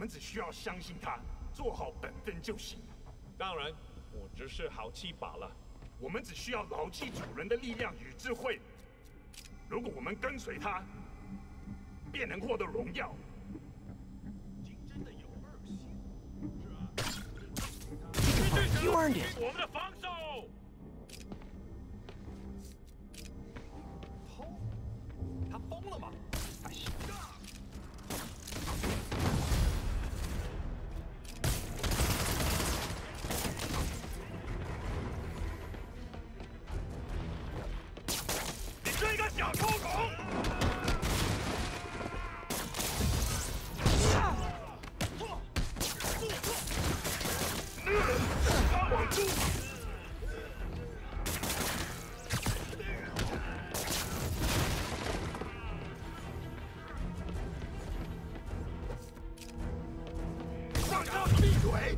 们只需要相信他，做好本分就行。 当然，我只是好气罢了。 我们只需要牢记主人的力量与智慧。如果我们跟随他，便能获得荣耀。金真的有2星，是啊。 You earned it. 我们的防守。他疯了吗？他行啊！ 你这个小臭虫！发网住！放他闭嘴！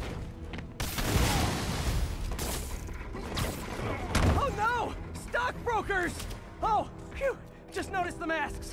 Oh no! Stockbrokers! Oh, phew! Just noticed the masks.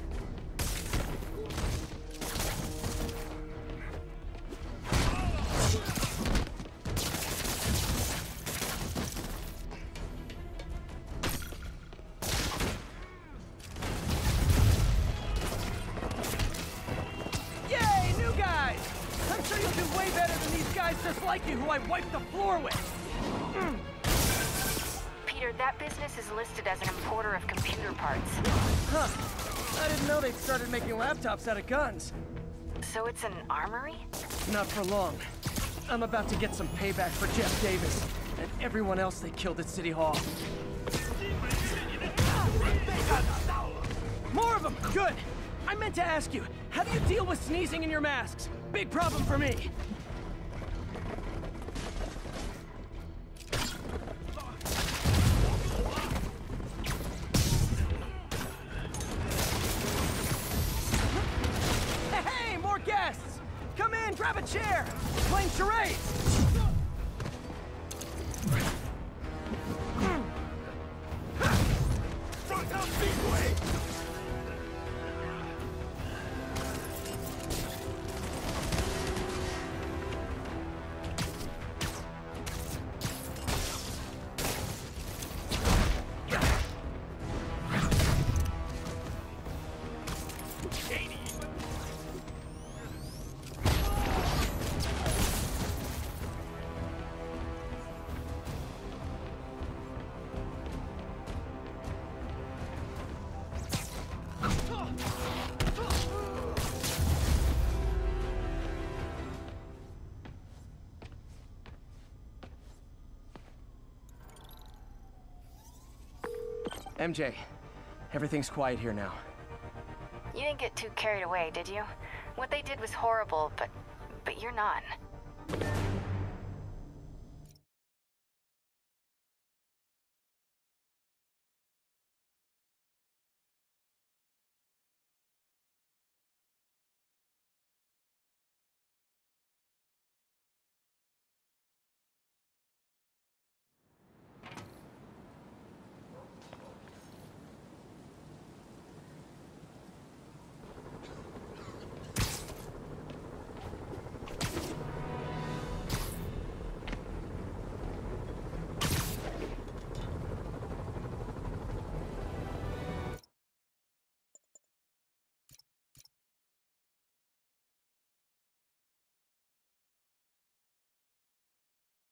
Yay, new guys! I'm sure you'll do way better than these guys just like you who I wiped the floor with. Peter, that business is listed as an importer of computer parts. Huh. I didn't know they'd started making laptops out of guns. So it's an armory? Not for long. I'm about to get some payback for Jeff Davis and everyone else they killed at City Hall. More of them! Good! I meant to ask you, how do you deal with sneezing in your masks? Big problem for me. Hey, more guests! Come in, grab a chair! We're playing charades! MJ, everything's quiet here now. You didn't get too carried away, did you? What they did was horrible, but you're not.